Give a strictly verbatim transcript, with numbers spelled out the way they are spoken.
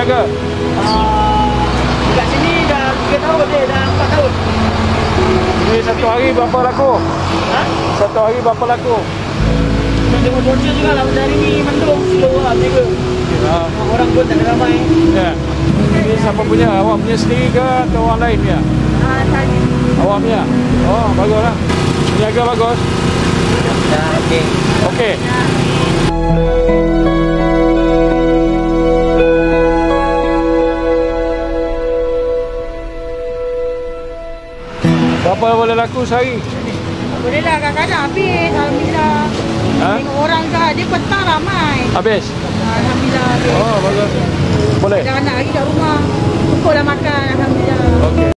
ke? Uh, kat sini dah tiga tahun dia, dah empat tahun. Ini satu hari berapa laku? Ha? Satu hari berapa laku? Memang tengok cuaca juga lah. Macam hari ni mendung, slow lah berniaga. Ya. Orang pun tak ada ramai. Ya. Ini siapa punya? Awak punya sendiri ke atau orang lain punya? Ah, tadi. Awak punya? Oh, baguslah. Niaga bagus. Dah, okey. Okey. Berapa boleh laku sehari? Boleh lah, kadang-kadang habis. Alhamdulillah. Ha? Tengok orang ke, dia petang ramai. Habis? Alhamdulillah habis. Oh, bagus. Boleh? Anak-anak lagi kat rumah. Cukup dah makan, Alhamdulillah. Okey.